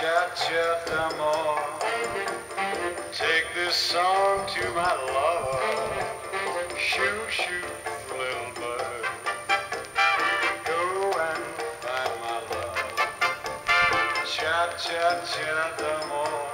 chat, chat, d'amour. Take this song to my lover. Shoot, shoot, little bird. Go and find my love. Chat, chat, chat, d'amour.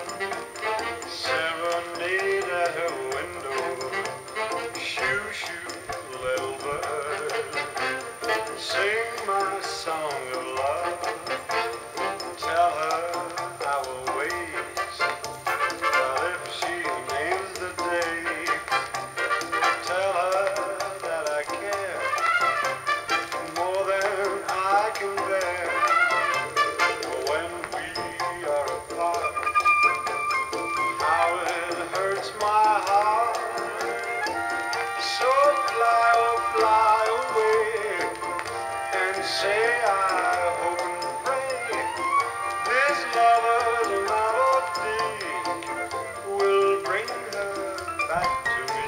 Serenade at her window. Shoot, shoot, little bird. Sing my song of love. Tell her I will wait. But if she names the date, tell her that I care more than I can bear. When we are apart, how it hurts my heart. So fly, oh fly away, and say I hope and pray this lover's melody will bring her back to me.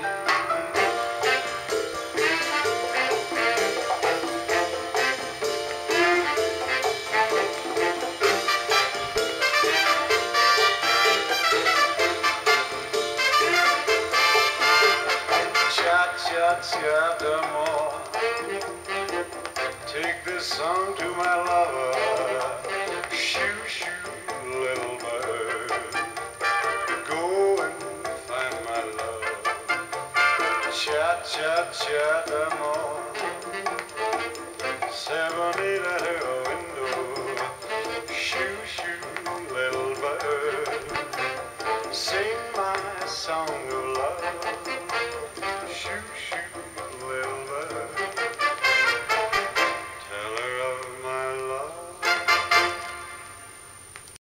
Chat, chat, chat, d'amour. Take this song to my lover. Shoo, shoo, little bird. Go and find my love. Chat, chat, chat, d'amour. Serenade at her